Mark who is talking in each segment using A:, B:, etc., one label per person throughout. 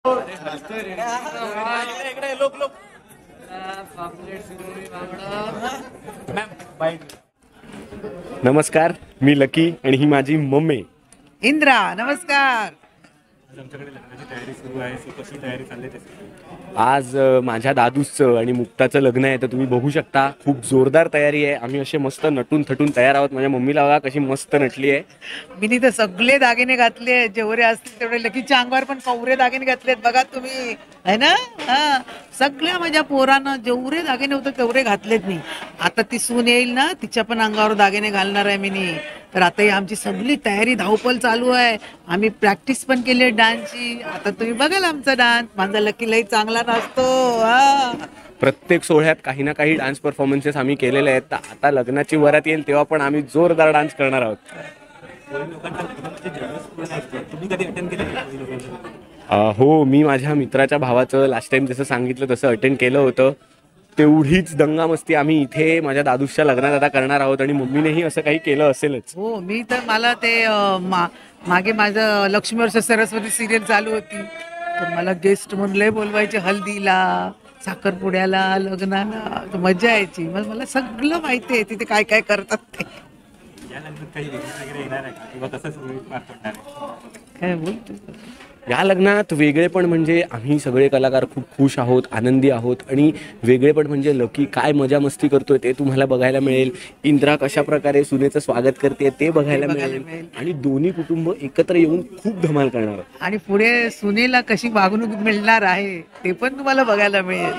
A: नमस्कार, मी लकी आणि ही माझी मम्मी
B: इंद्रा. नमस्कार.
A: आज माझ्या दादूचं आणि मुक्ताचं लग्न आहे, तर तुम्ही बघू शकता खूप जोरदार तयारी आहे. आम्ही असे मस्त नटून थटून तयार आहोत. माझ्या मम्मीला बघा कशी मस्त नटली आहे.
B: मी तर सगळे दागिने घातले, जेवढे असतील तेवढे. लकीच्या अंगावर पण कवरे दागिने घातलेत बघा तुम्ही, है ना. हा, सगळ्या माझ्या पोरानं जेवढे दागिने होते तेवढे घातलेत मी. आता ती सून येईल ना, तिच्या पण अंगावर दागिने घालणार आहे मी. तर आता ही आमची सगळी तयारी धावपल चालू आहे. आम्ही प्रॅक्टिस पण केली आहे डान्सची. आता तुम्ही बघाल आमचा डान्स. माझा लकी लई चांगला नाचतो. हा,
A: प्रत्येक सोहळ्यात काही ना काही डान्स परफॉर्मन्सेस आम्ही केलेले आहेत. तर आता लग्नाची वरात येईल तेव्हा पण आम्ही जोरदार डान्स करणार आहोत. हो, मी माझ्या मित्राच्या भावाचं लास्ट टाइम जसं सांगितलं तसं अटेंड केलं होतं. तेवढीच दंगा मस्ती आम्ही इथे माझ्या दादूच्या लग्नात आता करणार आहोत. आणि मम्मीनेही असं काही केलं असेलच.
B: हो, मी तर मला ते मागे माझं लक्ष्मी वर्ष सरस्वती सिरियल चालू होती, तर मला गेस्ट म्हणून लय बोलवायचे. हल्दीला, साखरपुड्याला, लग्नाला. तर मजा यायची. मग मला सगळं माहिती आहे तिथे काय काय करतात ते. काय बोलतो.
A: या लग्नात वेगळेपण म्हणजे आम्ही सगळे कलाकार खूप खुश आहोत, आनंदी आहोत. आणि वेगळेपण म्हणजे लकी काय मजा मस्ती करतोय ते तुम्हाला बघायला मिळेल. इंद्रा कशा प्रकारे सुनेचं स्वागत करते ते बघायला मिळेल. आणि दोन्ही कुटुंब एकत्र येऊन खूप धमाल करणार.
B: आणि पुढे सुनेला कशी वागणूक मिळणार आहे ते पण तुम्हाला बघायला मिळेल.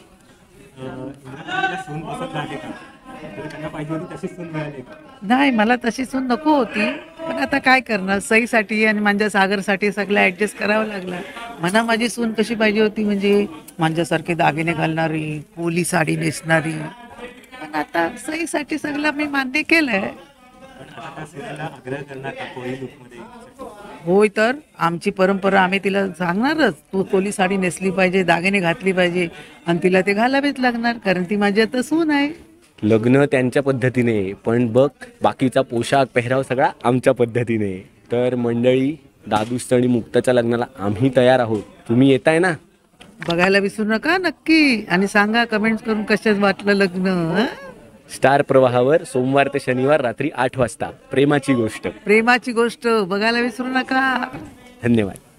B: नाही, मला तशी सून नको होती, पण आता काय करणार. सईसाठी आणि माझ्या सागरसाठी सगळं ऍडजस्ट करावं लागलं. मला माझी सून कशी पाहिजे होती, म्हणजे माझ्यासारखे दागिने घालणारी, पोली साडी नेसणारी. पण आता सईसाठी सगळं मी मान्य केलंय. होय, तर आमची परंपरा, आम्ही तिला सांगणारच तू कोली साडी नेसली पाहिजे, दागिने घातली पाहिजे. आणि तिला ते घालावेच लागणार, कारण ती माझी आता सून आहे.
A: लग्न त्यांच्या पद्धतीने, पण बघ बाकीचा पोशाख पेहराव सगळा आमच्या पद्धतीने. तर मंडळी, दादूच्या आणि मुक्ताच्या लग्नाला आम्ही तयार आहोत. तुम्ही येताय ना?
B: बघायला विसरू नका नक्की. आणि सांगा कमेंट्स करून कशाच वाटलं लग्न.
A: स्टार प्रवाहावर सोमवार ते शनिवार रात्री 8 वाजता प्रेमाची गोष्ट.
B: प्रेमाची गोष्ट बघायला विसरू नका.
A: धन्यवाद.